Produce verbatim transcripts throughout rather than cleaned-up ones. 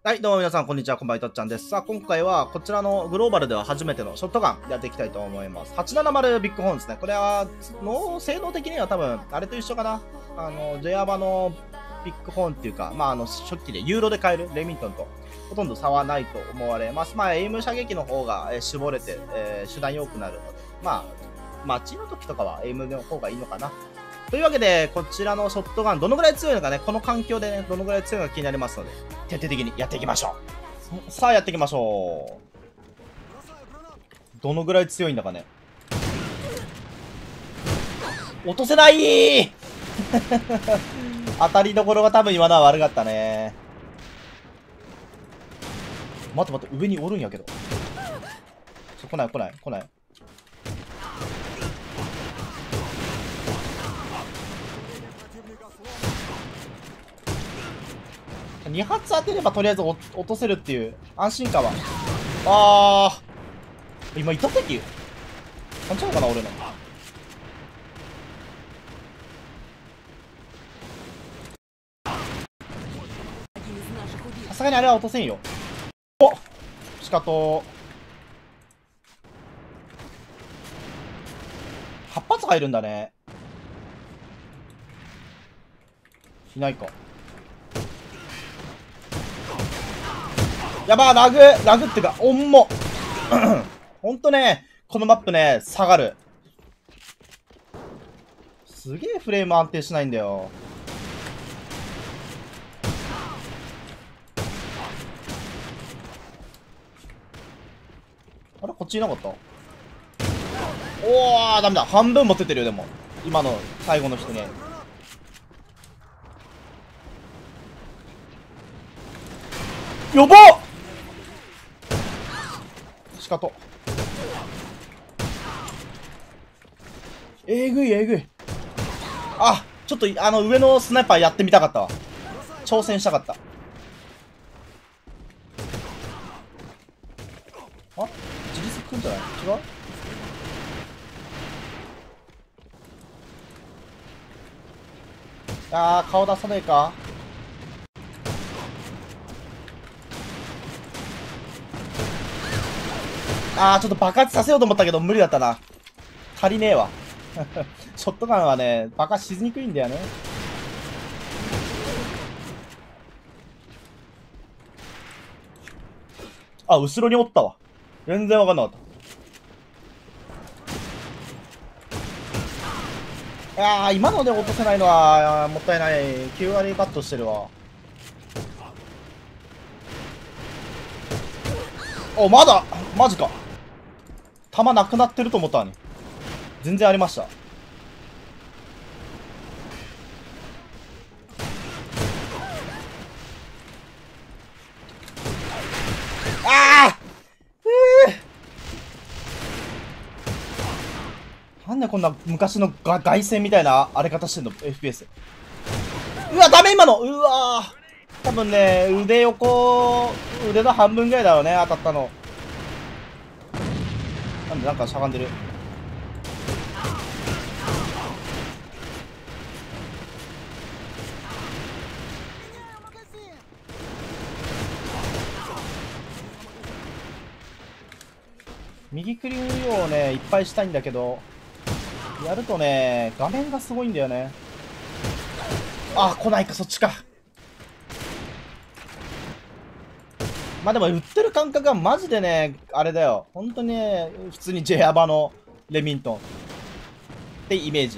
はい、どうも皆さん、こんにちは、こんばんは、とっちゃんです。さあ、今回は、こちらのグローバルでは初めてのショットガンやっていきたいと思います。はちななまるビッグホーンですね。これは、の性能的には多分、あれと一緒かな。あの、J アバのビッグホーンっていうか、まあ、あの、初期で、ユーロで買えるレミントンと、ほとんど差はないと思われます。まあ、エイム射撃の方が、えー絞れて、えー手段良くなるので、まあ、街の時とかはエイムの方がいいのかな。というわけで、こちらのショットガン、どのぐらい強いのかね、この環境でね、どのぐらい強いのか気になりますので、徹底的にやっていきましょう。さあ、やっていきましょう。どのぐらい強いんだかね。落とせない当たりどころが多分今のは悪かったね。待って待って、上におるんやけど。ちょ、来ない来ない来ない。に発当てればとりあえず落とせるっていう安心感は。あー。今いた敵勘違いかな俺の。さすがにあれは落とせんよ。おっしかとはっ発入るんだね。いないか。やばー、ラグラグってか重っほんとね、このマップね下がる。すげえフレーム安定しないんだよ。あれこっちいなかった。おー、ダメだ。半分持ってってるよ。でも今の最後の人ね。やばっしかとえぐいえぐい。あ、ちょっとあの上のスナイパーやってみたかったわ。挑戦したかった。あ、自立くんじゃない？違う？あー、顔出さないか。あー、ちょっと爆発させようと思ったけど無理だったな。足りねえわショットガンはね爆発しにくいんだよね。あ、後ろにおったわ。全然わかんなかった。あー、今ので落とせないのはもったいない。きゅう割カットしてるわ。お、まだマジか。弾なくなってると思ったのに全然ありました。あー、なんでこんな昔のが凱旋みたいな荒れ方してんの エフピーエス。 うわダメ今の。うわー、多分ね腕横腕の半分ぐらいだろうね当たったの。なんでなんかしゃがんでる。右クリをねいっぱいしたいんだけど、やるとね画面がすごいんだよね。あ、来ないか。そっちか。まあでも売ってる感覚はマジでねあれだよ。本当にね普通に J アバのレミントンってイメージ。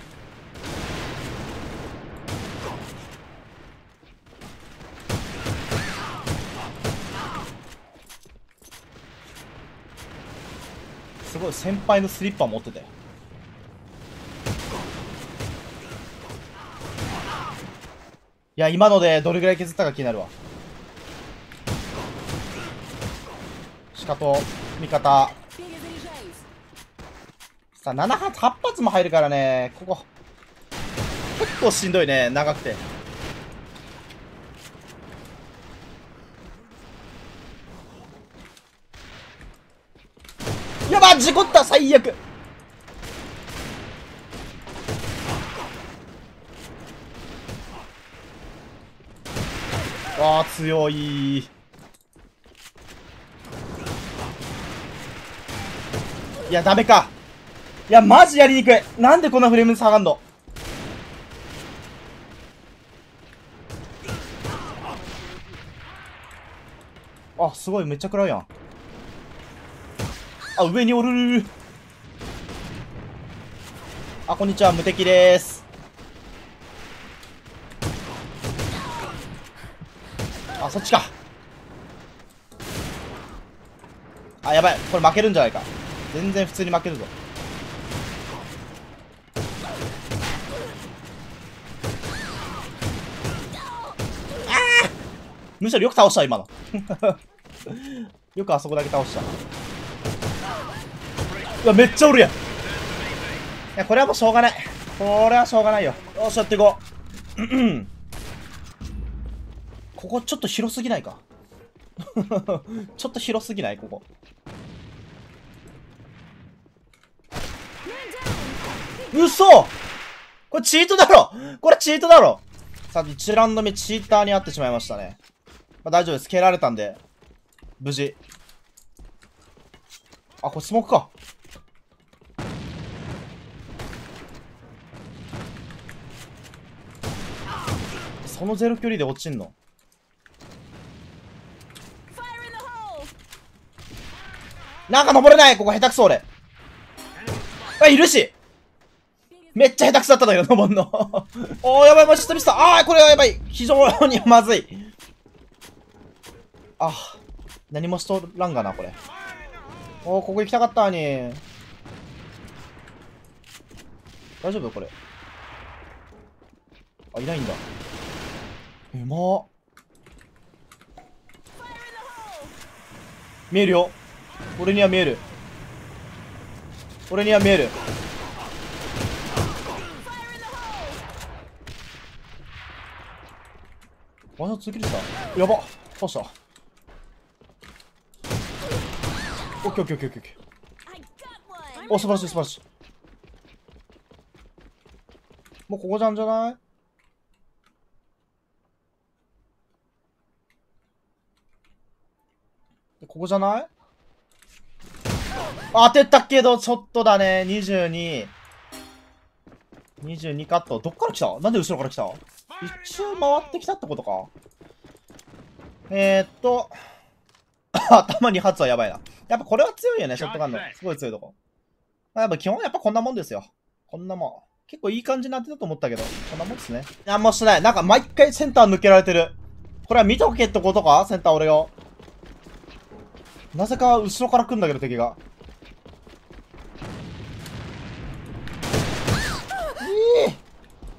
すごい先輩のスリッパ持ってたよ。いや今のでどれぐらい削ったか気になるわ。しかと味方さあなな発はち発も入るからね。ここ結構しんどいね長くて。やば事故った最悪。わあー強い。いやダメか。いやマジやりにくい。なんでこんなフレーム下がんの。あ、すごいめっちゃ食らうやん。あ、上におる。あ、こんにちは、無敵でーす。あ、そっちか。あ、やばい、これ負けるんじゃないか。全然普通に負けるぞ。あー、むしろよく倒した今の。よくあそこだけ倒した。うわ、めっちゃおるやん。いや、これはもうしょうがない。これはしょうがないよ。よし、やっていこう。ここちょっと広すぎないか。ちょっと広すぎないここ。嘘、これチートだろ。これチートだろ。さあ、一ラウンド目チーターに遭ってしまいましたね。まあ、大丈夫です。蹴られたんで無事。あ、これスモークか。そのゼロ距離で落ちんの。なんか登れない。ここ下手くそ俺。あ、いるし。めっちゃ下手くそだったんだけど、登んの。おー、やばい、マジでミスった。あー、これはやばい。非常にまずい。あ、何もしとらんがな、これ。おー、ここ行きたかったのに。大丈夫これ。あ、いないんだ。うまっ。見えるよ。俺には見える。俺には見える。ワンショット続けてた。やばっ。倒した。オッケーオッケーオッケーオッケーオッケー。お、素晴らしい素晴らしい。もうここじゃんじゃない？ここじゃない？当てたけど、ちょっとだね。にじゅうに。にじゅうにカット。どっから来た？なんで後ろから来た？一周回ってきたってことか。えー、っと。頭に発はやばいな。やっぱこれは強いよね、ショットガンの。すごい強いとこ。やっぱ基本やっぱこんなもんですよ。こんなもん。結構いい感じになってたと思ったけど、こんなもんですね。なんもしてない。なんか毎回センター抜けられてる。これは見とけってことか？センター俺が。なぜか後ろから来るんだけど敵が。えー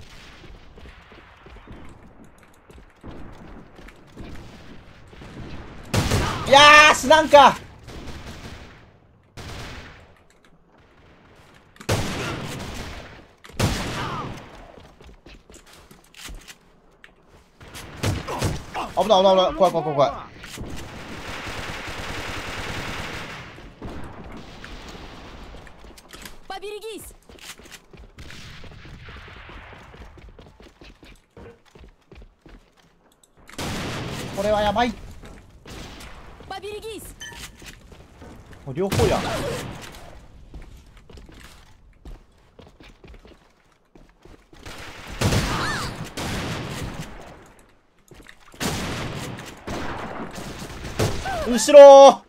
いやー、死なんか。危ない危ない危ない。怖い怖い怖い怖い。これはやばい。両方やん。後ろ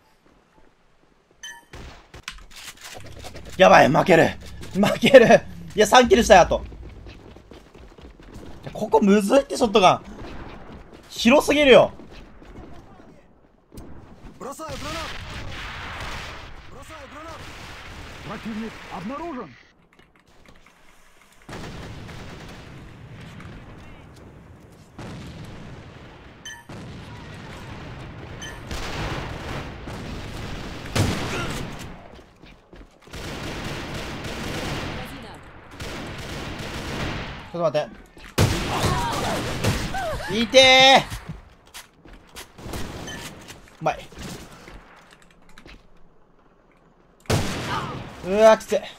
ー。やばい、負ける負ける。いやさんキルしたよ。あとここむずいって。ショットガン広すぎるよ。 Противник обнаружен. Что смотри. Иてー。うまい。うわーきつい。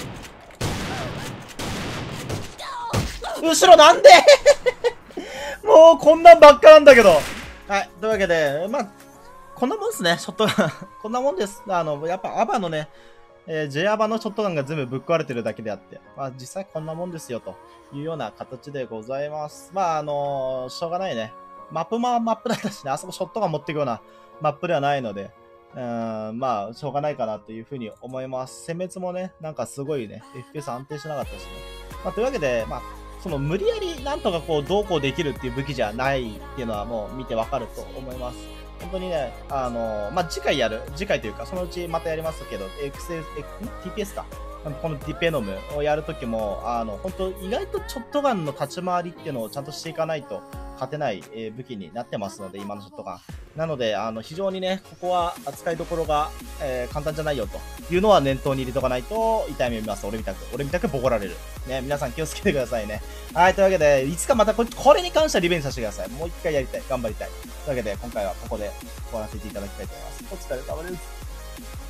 後ろなんでももうこんなんばっかなんだけど。はい。というわけで、まあ、こんなもんですね、ショットガン。こんなもんです。あの、やっぱアバのね、えー、J アバのショットガンが全部ぶっ壊れてるだけであって、まあ実際こんなもんですよ、というような形でございます。まああのー、しょうがないね。マップもマップだったしね、あそこショットガン持っていくようなマップではないので、うーん、まあ、しょうがないかなというふうに思います。殲滅もね、なんかすごいね、エフピーエス 安定しなかったしね。まあ、というわけで、まあ、その無理やりなんとかこう、どうこうできるっていう武器じゃないっていうのはもう見てわかると思います。本当にね、あのー、まあ、次回やる、次回というか、そのうちまたやりますけど、エクセス、ティーピーエス か。このディペノムをやるときも、あの、本当意外とショットガンの立ち回りっていうのをちゃんとしていかないと勝てない、えー、武器になってますので、今のショットガン。なので、あの、非常にね、ここは扱いどころが、えー、簡単じゃないよというのは念頭に入れとかないと痛い目見ます。俺みたく。俺みたくボコられる。ね、皆さん気をつけてくださいね。はい、というわけで、いつかまたこれ、これに関してはリベンジさせてください。もう一回やりたい。頑張りたい。というわけで、今回はここで終わらせていただきたいと思います。お疲れ様です。